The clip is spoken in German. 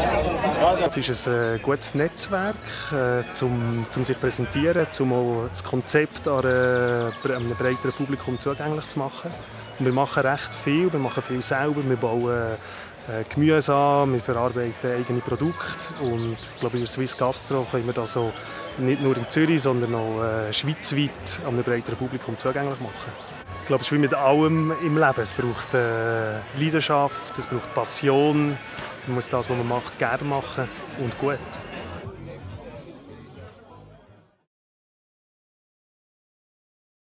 Es ist ein gutes Netzwerk, um sich zu präsentieren, um auch das Konzept einem breiteren Publikum zugänglich zu machen. Und wir machen recht viel, wir machen viel selber, wir bauen Gemüse an, wir verarbeiten eigene Produkte und ich glaube, in der Swiss Gastro können wir das auch nicht nur in Zürich, sondern auch schweizweit einem breiteren Publikum zugänglich machen. Ich glaube, es ist wie mit allem im Leben. Es braucht Leidenschaft, es braucht Passion. Man muss das, was man macht, gerne machen und gut.